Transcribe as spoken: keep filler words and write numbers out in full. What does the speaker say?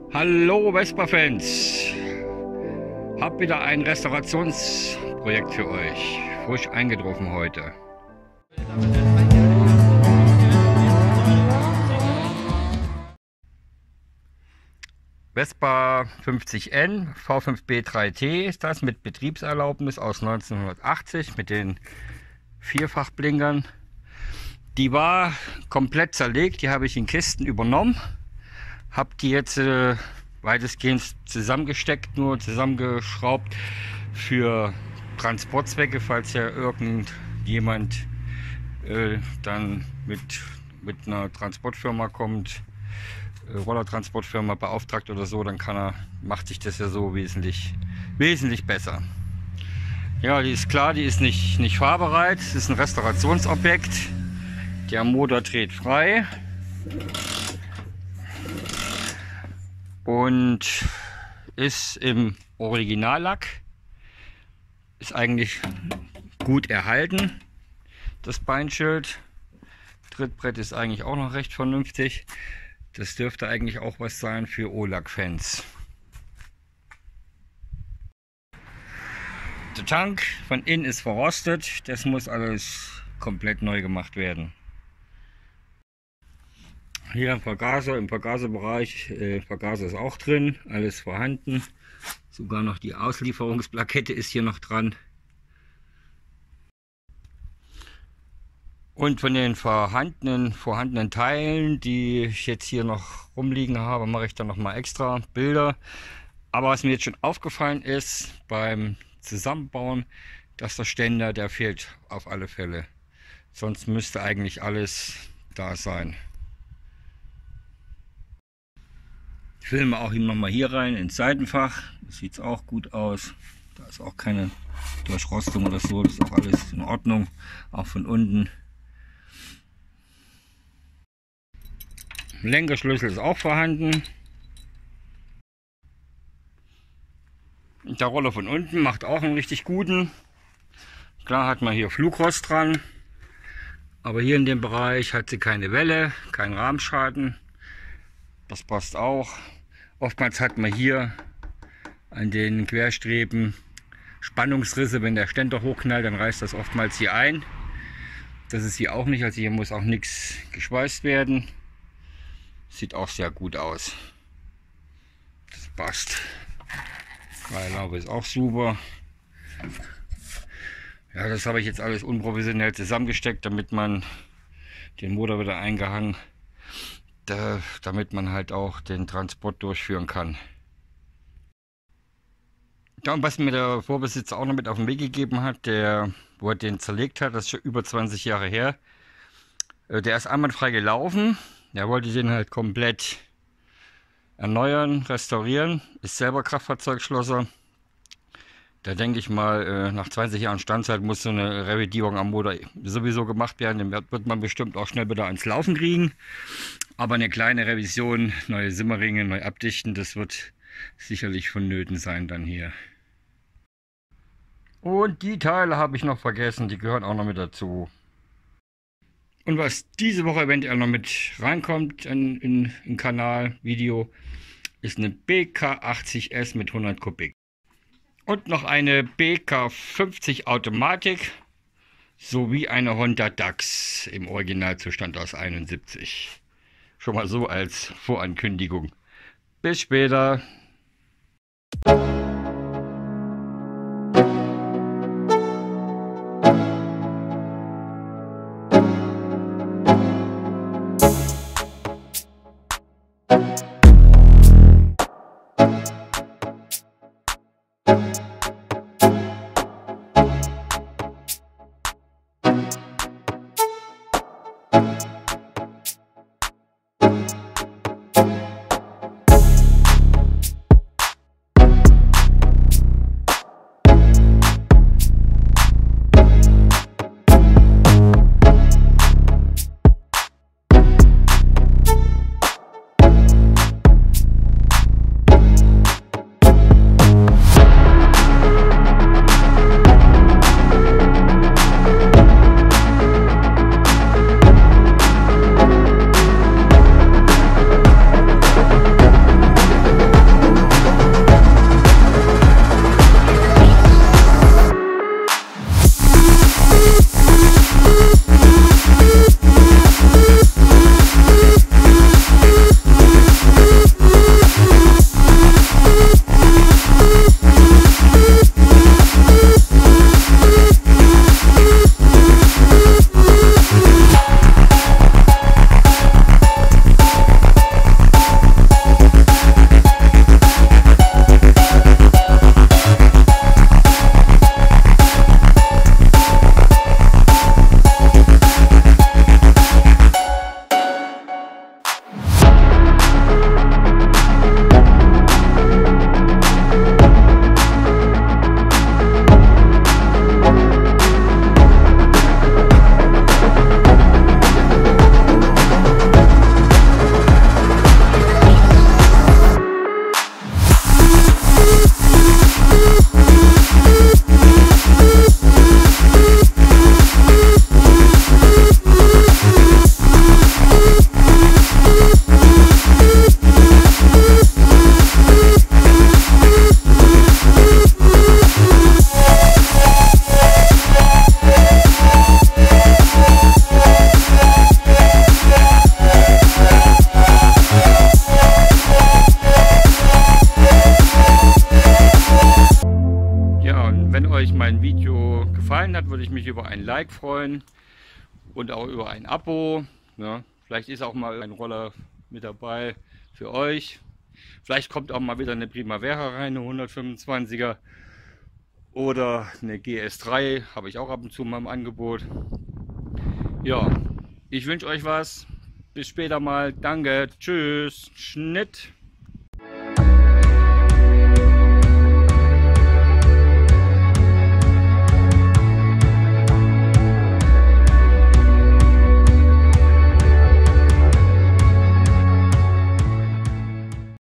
Hallo Vespa-Fans! Hab wieder ein Restaurationsprojekt für euch. Frisch eingetroffen heute. Vespa fünfzig N V fünf B drei T ist das mit Betriebserlaubnis aus neunzehnhundertachtzig mit den Vierfachblinkern. Die war komplett zerlegt, die habe ich in Kisten übernommen. Habe die jetzt äh, weitestgehend zusammengesteckt, nur zusammengeschraubt für Transportzwecke, falls ja irgendjemand äh, dann mit, mit einer Transportfirma kommt, äh, Rollertransportfirma beauftragt oder so, dann kann er, macht sich das ja so wesentlich, wesentlich besser. Ja, die ist klar, die ist nicht, nicht fahrbereit, es ist ein Restaurationsobjekt. Der Motor dreht frei. Und ist im Originallack, ist eigentlich gut erhalten, das Beinschild. Trittbrett ist eigentlich auch noch recht vernünftig. Das dürfte eigentlich auch was sein für O-Lack-Fans. Der Tank von innen ist verrostet, das muss alles komplett neu gemacht werden. Hier im Vergaser, im Vergaserbereich, äh, Vergaser ist auch drin, alles vorhanden. Sogar noch die Auslieferungsplakette ist hier noch dran. Und von den vorhandenen, vorhandenen Teilen, die ich jetzt hier noch rumliegen habe, mache ich dann noch mal extra Bilder. Aber was mir jetzt schon aufgefallen ist beim Zusammenbauen, dass der Ständer, der fehlt auf alle Fälle. Sonst müsste eigentlich alles da sein. Ich filme auch ihm noch mal hier rein ins Seitenfach. Das sieht auch gut aus. Da ist auch keine Durchrostung oder so. Das ist auch alles in Ordnung. Auch von unten. Lenkerschlüssel ist auch vorhanden. Der Roller von unten macht auch einen richtig guten. Klar hat man hier Flugrost dran. Aber hier in dem Bereich hat sie keine Welle, keinen Rahmenschaden. Das passt auch. Oftmals hat man hier an den Querstreben Spannungsrisse. Wenn der Ständer hochknallt, dann reißt das oftmals hier ein. Das ist hier auch nicht, also hier muss auch nichts geschweißt werden. Sieht auch sehr gut aus. Das passt. Beilaube ist auch super. Ja, das habe ich jetzt alles unprofessionell zusammengesteckt, damit man den Motor wieder eingehangen, da, damit man halt auch den Transport durchführen kann. Ja, und was mir der Vorbesitzer auch noch mit auf den Weg gegeben hat, der, wo er den zerlegt hat, das ist schon über zwanzig Jahre her. Der ist einwandfrei gelaufen. Er wollte den halt komplett erneuern, restaurieren. Ist selber Kraftfahrzeugschlosser. Da denke ich mal, nach zwanzig Jahren Standzeit muss so eine Revidierung am Motor sowieso gemacht werden. Den wird man bestimmt auch schnell wieder ans Laufen kriegen. Aber eine kleine Revision, neue Simmerringe, neu abdichten, das wird sicherlich vonnöten sein dann hier. Und die Teile habe ich noch vergessen, die gehören auch noch mit dazu. Und was diese Woche eventuell noch mit reinkommt in, in, in Kanal, Video, ist eine B K achtzig S mit hundert Kubik. Und noch eine B K fünfzig Automatik sowie eine Honda D A X im Originalzustand aus einundsiebzig. Schon mal so als Vorankündigung. Bis später. hat, würde ich mich über ein Like freuen und auch über ein Abo. Ja, vielleicht ist auch mal ein Roller mit dabei für euch. Vielleicht kommt auch mal wieder eine Primavera rein, eine hundertfünfundzwanziger oder eine G S drei, habe ich auch ab und zu mal im Angebot. Ja, ich wünsche euch was. Bis später mal. Danke. Tschüss. Schnitt.